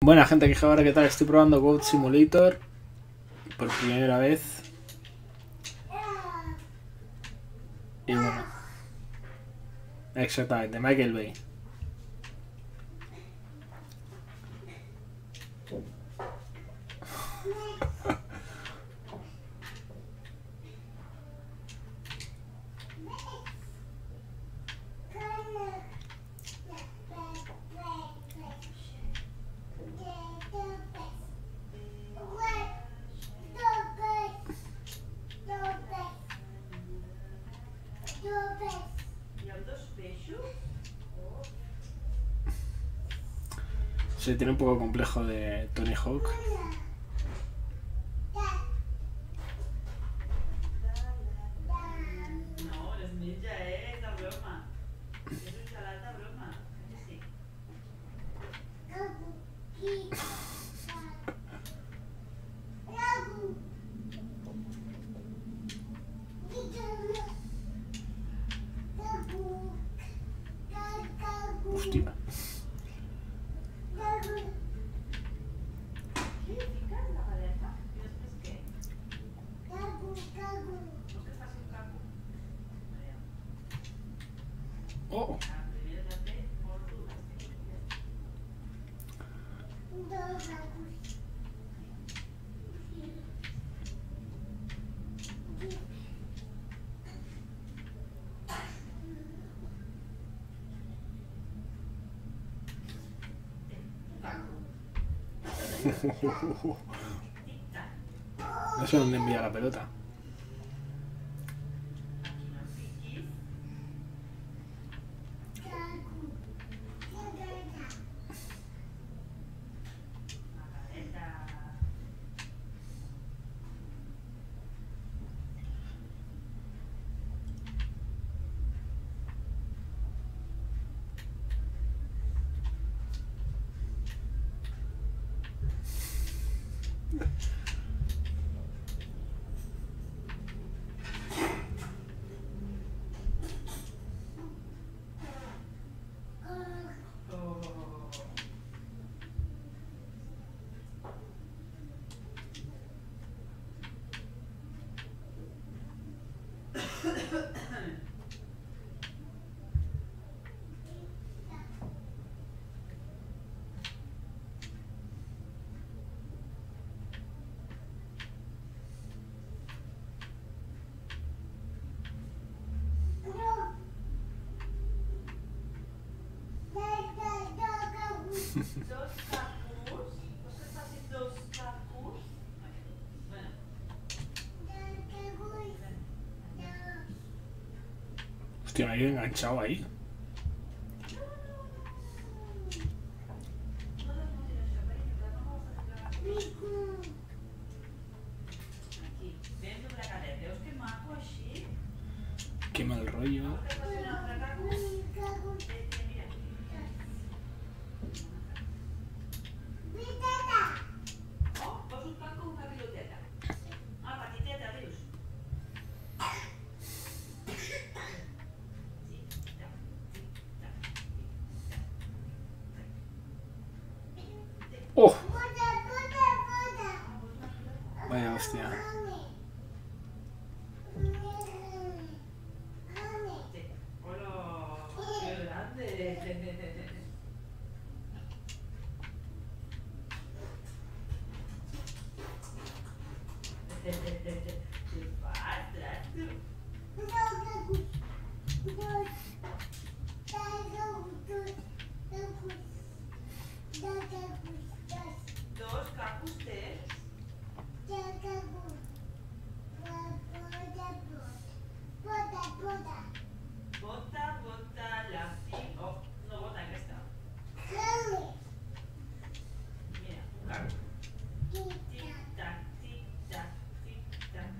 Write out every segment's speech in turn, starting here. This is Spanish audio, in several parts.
Buena gente, que ahora qué tal, estoy probando Goat Simulator por primera vez. Y bueno, exactamente, Michael Bay. Se tiene un poco complejo de Tony Hawk. No, los ninja es la broma. Es un chalata broma. Sí. Hostia. ¿Qué? ¿Picas la pareja? ¿Y después qué? ¿Vos qué estás en campo? Oh. Primero date por dudas. No sé dónde envía la pelota. Aquí no piquis. Margareta. Oh. Dos cacus. ¿Vos qué estás haciendo dos cacus? Bueno. Hostia, me he enganchado ahí. Aquí. Ven sobre la cadera. Veus que maco així? Qué mal rollo. Que fas una altra cacu? Mira. Oh, vols un cacu o una piloteta? Ah, petiteta, dius? Oh. Vaya hostia. Hola, qué grande. ¿Qué pasa, tú? Dos cacus tens? Bota, la fi... Oh, no bota aquesta. Mira, un cacu. Tic-tac, tic-tac, tic-tac.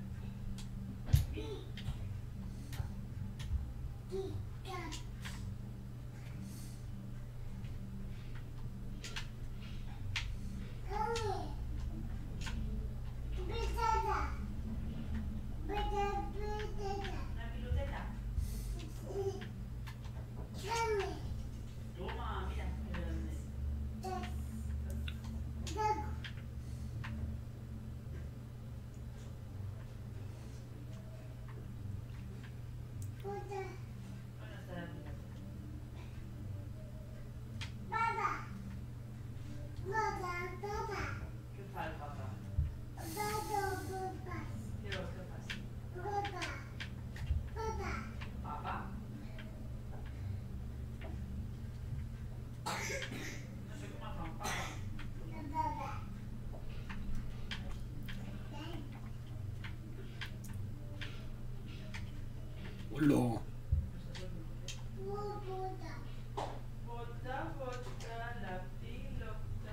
Lo. Bota, bota la pilota.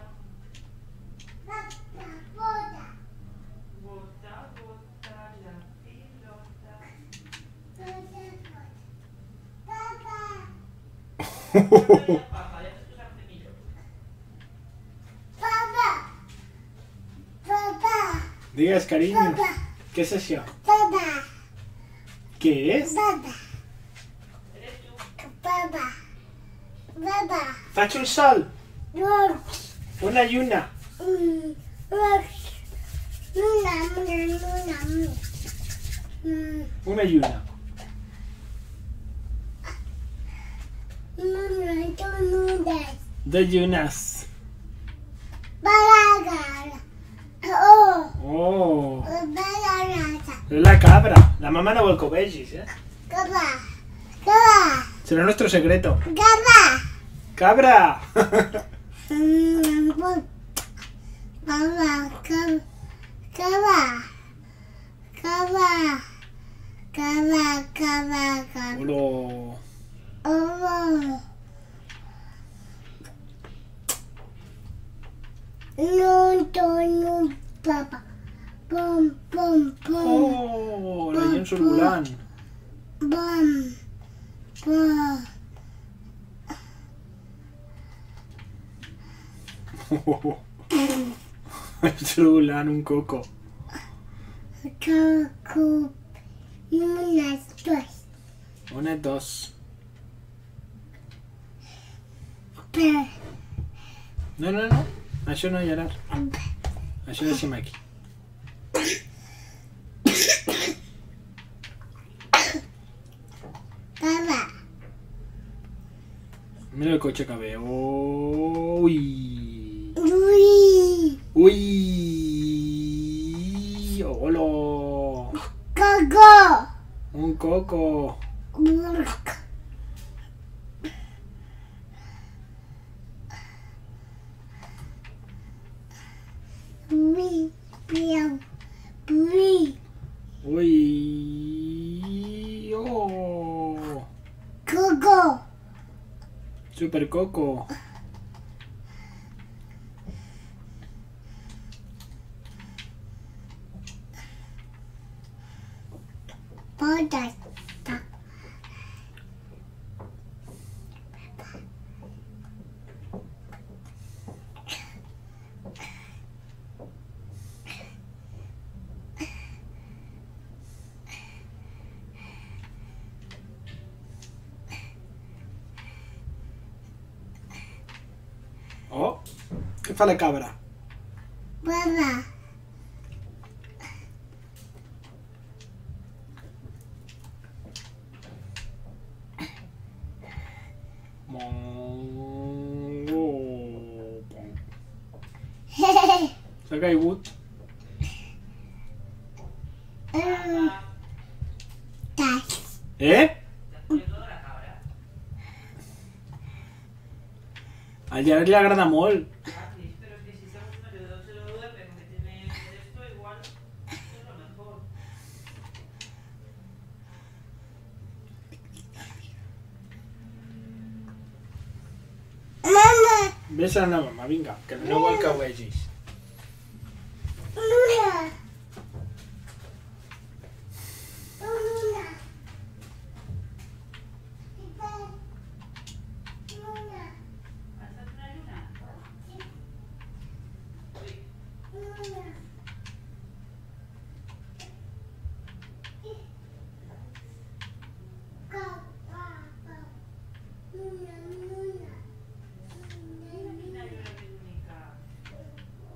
Bota, bota la pilota. Papá, ya te escuchaste millo. Digas, cariño. ¿Qué es eso? ¿Qué es? Eres tú. Faccio un sol. Una y una. Una y una. Dos y unas. Oh. Es la cabra. La mamá no vol que ho vegis, eh? Será nuestro secreto. ¡Cabra! Olo. Oh, la llenço volant. Llenço volant un coco. Una, dos. No, no, no. Això no, Gerard. Això deixem aquí. Mira el coche que ve. Oh, uy. Uy. Olo. Un coco. Uy. Oh. Super coco. Oh, què fa la cabra? S'ha caigut. Eh? Al Gerard li agrada molt. Ah, sí, pero es que si estamos no se lo duerme porque tiene esto igual, es lo mejor. Ves a la mamà, vinga, que no vol que ho vegis. ¿Has hecho una luna? Una luna única.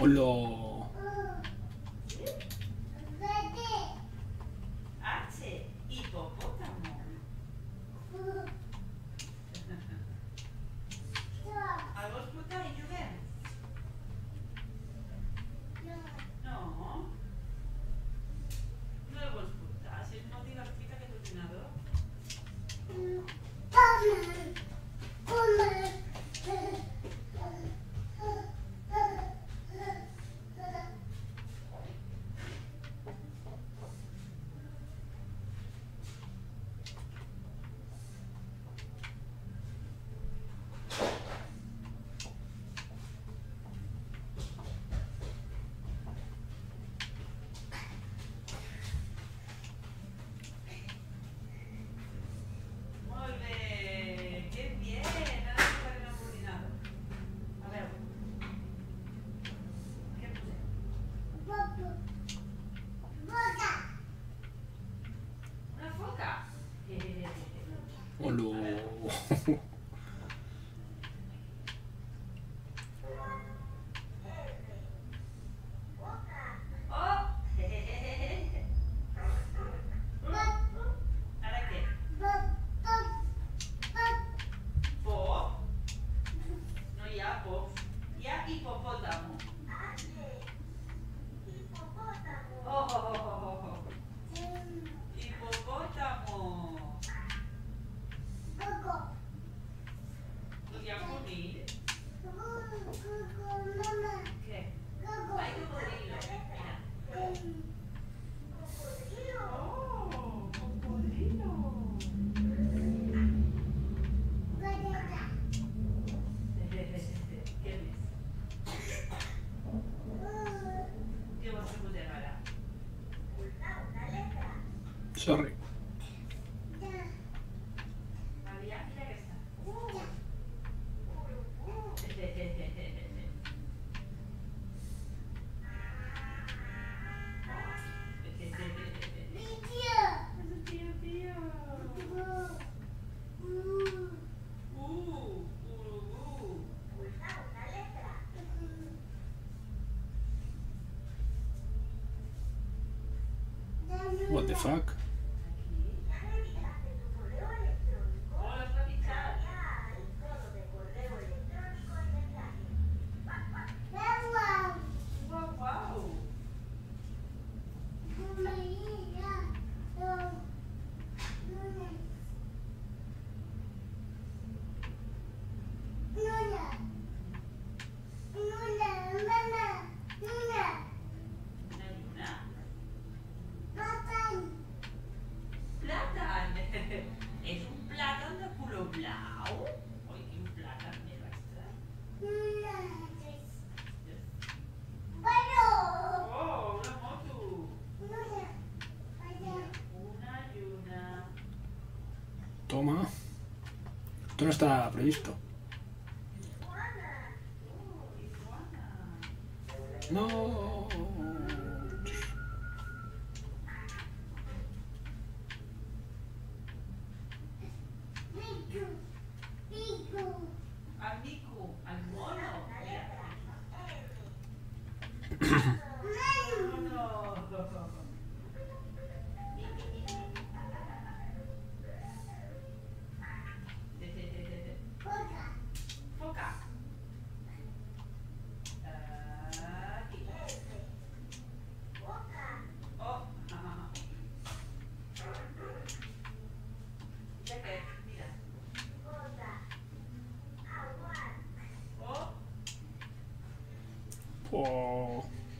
Hola. H, hipopótamo. El vols portar i juguem? No. No el vols portar, si és molt divertit aquest ordinador. Molt bé, que bien, ara jugarem amb l'ordinador. A veure, què posem? Una foca? Hola. Oh! Ara què? Por? No hi ha por. Hi ha hipopòtamo. Oh! Hipopòtamo. No hi ha conill? Què? Ai, cocodrilo. Mira. Oh, cocodrilo. Què més? Què vols que posem ara? Sorry. Maria, mira aquesta. Pío, pío. Urubú. What the fuck? Hola, Flavicat. Guau, guau. Una lluna. Plàtan. És un plàtan de color blau? Oi, quin plàtan més estrany. Oh, una moto. Una lluna. Toma. Esto no está previsto. Iguana. No. El mico, el mono. Mono. Foca. Aquí. Oh. I aquest, mira. Oh. Oh.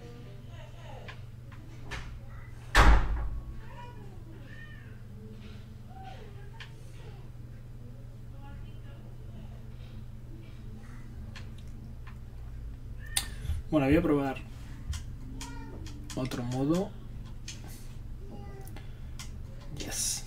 Bueno, voy a probar otro modo. Yes.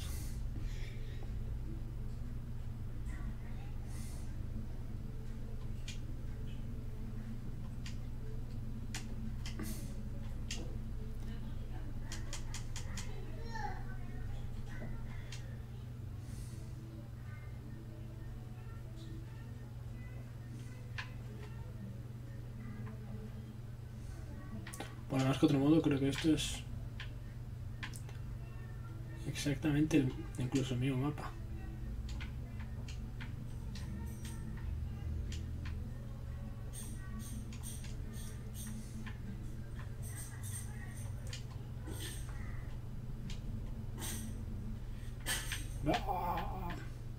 Bueno, más que otro modo, creo que esto es exactamente incluso el mismo mapa. ¡Ah!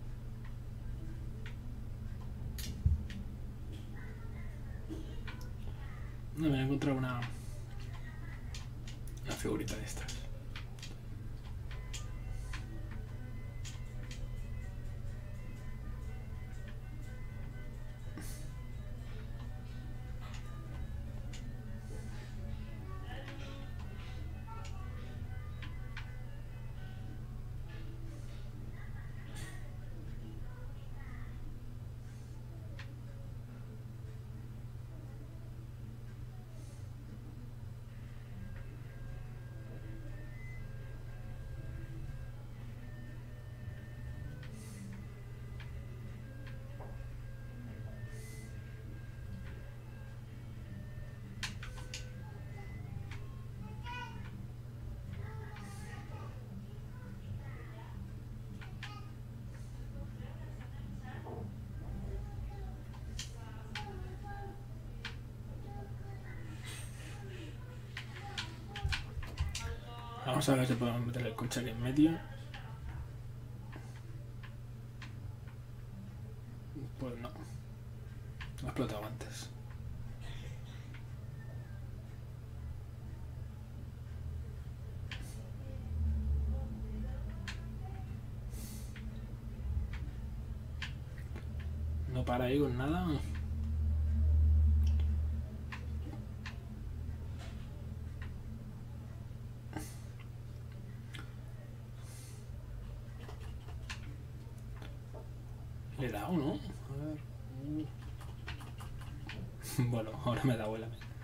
No me he encontrado una figurita de estas. Vamos a ver si podemos meter el coche aquí en medio. Pues no. Lo ha explotado antes. No para ahí con nada. Le he dado, ¿no? A ver. Bueno, ahora me da vuela.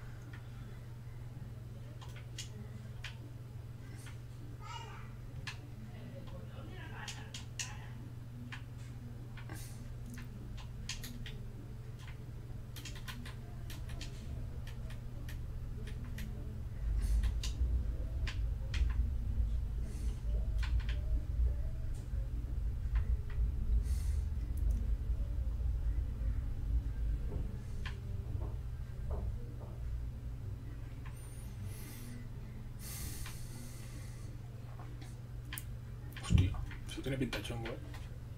Hostia, se tiene pinta chungo, ¿eh?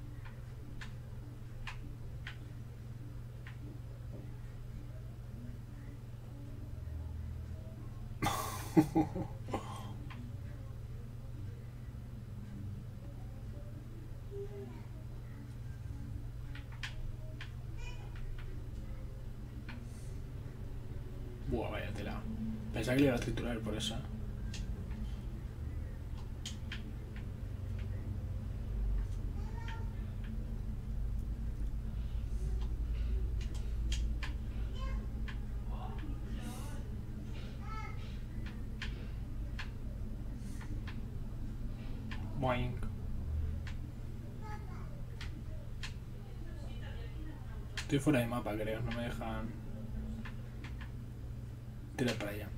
Buah, vaya tela. Pensaba que le iba a triturar por eso. Boing. Estoy fuera de mapa, creo. No me dejan tirar para allá.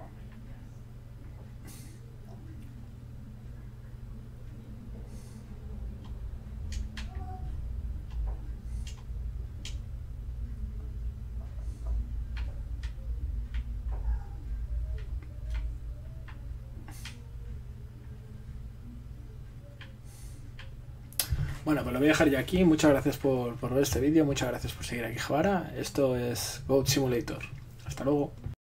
Bueno, pues lo voy a dejar ya aquí. Muchas gracias por ver este vídeo. Muchas gracias por seguir aquí, Jabara. Esto es Goat Simulator. Hasta luego.